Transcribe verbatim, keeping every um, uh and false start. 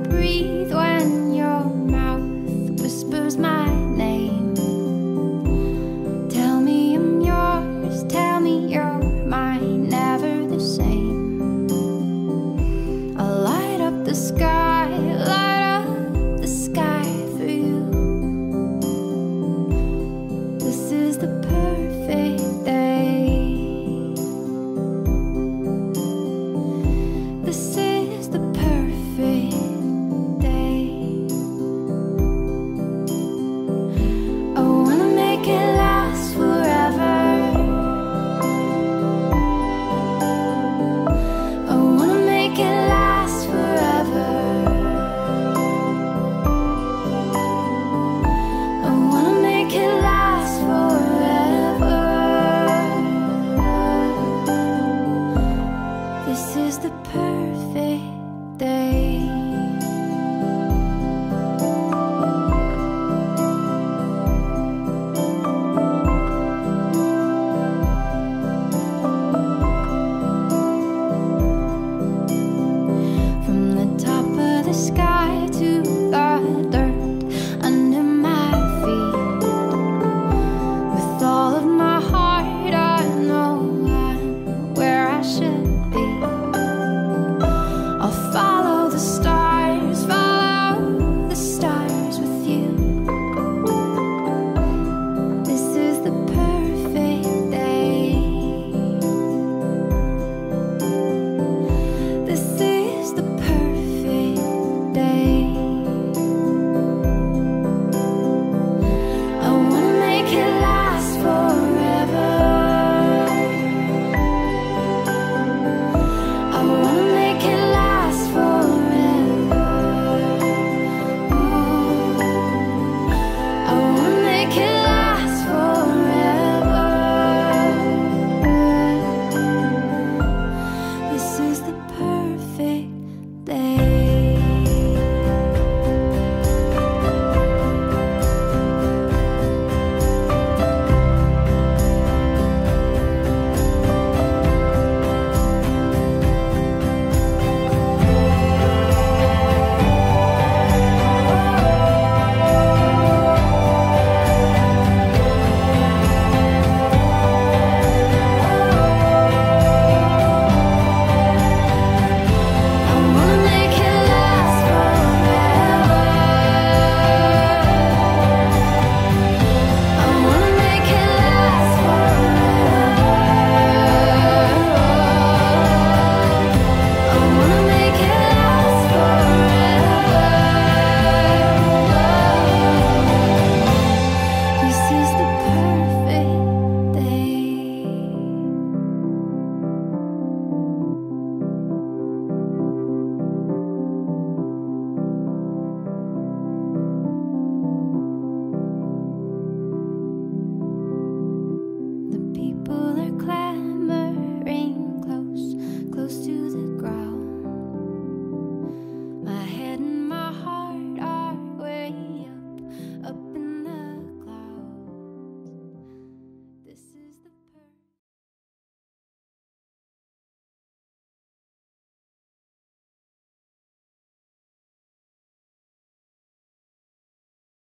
breathe when your mouth whispers my name. Tell me I'm yours, tell me you're mine, never the same. I'll light up the sky, light up the sky for you. This is the perfect day. This is the perfect day. I wanna make it last forever. I wanna make it last forever. I wanna make it last forever. This is the perfect day.